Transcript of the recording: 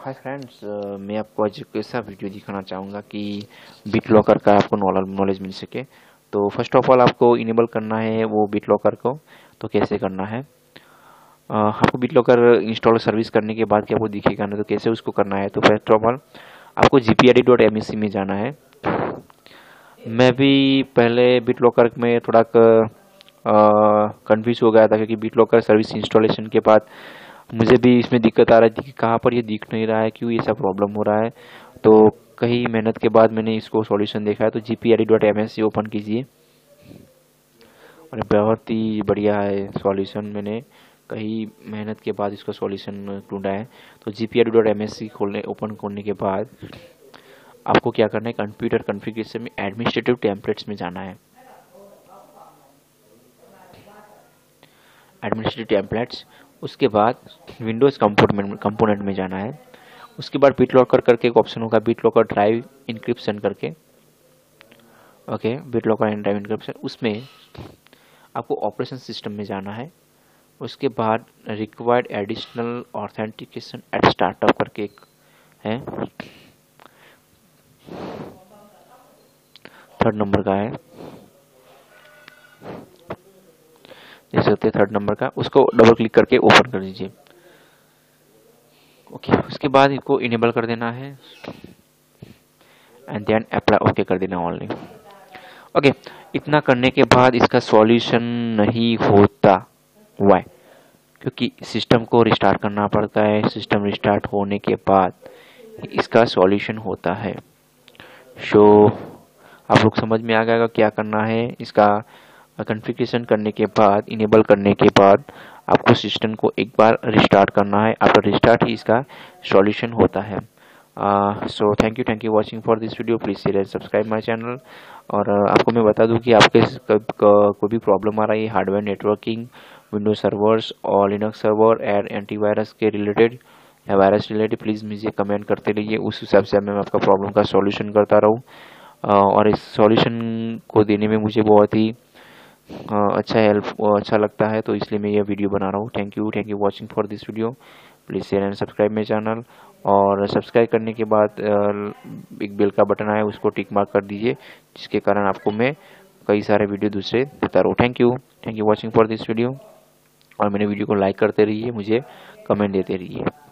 Hi friends, मैं आपको आज एक ऐसा वीडियो दिखाना चाहूँगा कि BitLocker का आपको नॉलेज मिल सके। तो फर्स्ट ऑफ ऑल आपको इनेबल करना है वो BitLocker को। तो कैसे करना है, आपको BitLocker इंस्टॉल सर्विस करने के बाद क्या आपको दिखेगा ना, तो कैसे उसको करना है। तो फर्स्ट ऑफ ऑल आपको gpid.msc में जाना है। मैं भी पहले BitLocker में थोड़ा कंफ्यूज हो गया था, क्योंकि BitLocker सर्विस इंस्टॉलेशन के बाद मुझे भी इसमें दिक्कत आ रही थी कि कहाँ पर ये दिख नहीं रहा है, क्यों ये सब प्रॉब्लम हो रहा है। तो कई मेहनत के बाद मैंने इसको सॉल्यूशन देखा है। तो gpid.msc ओपन कीजिए और बहुत ही बढ़िया है सॉल्यूशन। मैंने कई मेहनत के बाद इसका सॉल्यूशन ढूंढा है। तो gpid.msc ओपन करने के बाद आपको क्या करना है, कंप्यूटर कॉन्फ़िगरेशन में एडमिनिस्ट्रेटिव टेम्पलेट्स में जाना है। एडमिनिस्ट्रेटिव टेम्पलेट्स, उसके बाद विंडोज़ कंपोनेंट में जाना है। उसके बाद BitLocker करके एक ऑप्शन होगा, BitLocker ड्राइव इंक्रिप्शन करके। Okay, BitLocker and drive encryption, उसमें आपको ऑपरेशन सिस्टम में जाना है। उसके बाद required additional authentication at startup करके एक है, 3rd नंबर का है, देख सकते हैं 3rd नंबर का। उसको डबल क्लिक करके ओपन कर दीजिए। ओके, उसके बाद इसको इनेबल कर देना है एंड देन अप्लाई ओके कर देना ओनली। ओके, इतना करने के बाद इसका सॉल्यूशन नहीं होता। वाई? क्योंकि सिस्टम को रिस्टार्ट करना पड़ता है। सिस्टम रिस्टार्ट होने के बाद इसका सॉल्यूशन होता है। सो आप लोग समझ में आ गया क्या करना है। इसका कॉन्फ़िगरेशन करने के बाद, इनेबल करने के बाद आपको सिस्टम को एक बार रिस्टार्ट करना है। आफ्टर रिस्टार्ट ही इसका सॉल्यूशन होता है। So thank you watching for this video. Please share and subscribe my channel. और आपको मैं बता दूं कि आपके कोई भी प्रॉब्लम आ रही है हार्डवेयर, नेटवर्किंग, विंडोज सर्वर्स और लिनक्स सर्वर एंड एंटीवायरस के रिलेटेड या वायरस रिलेटेड, प्लीज़ मुझे कमेंट करते रहिए। उस हिसाब से मैं आपका प्रॉब्लम का सॉल्यूशन करता रहूँ। और इस सॉल्यूशन को देने में मुझे बहुत ही अच्छा लगता है, तो इसलिए मैं ये वीडियो बना रहा हूँ। Thank you watching for this video. Please share and subscribe my channel. और सब्सक्राइब करने के बाद एक बेल का बटन आया, उसको टिक मार्क कर दीजिए, जिसके कारण आपको मैं कई सारे वीडियो दूसरे देता रहूँ। Thank you watching for this video. और मेरे वीडियो को लाइक करते रहिए, मुझे कमेंट देते रहिए।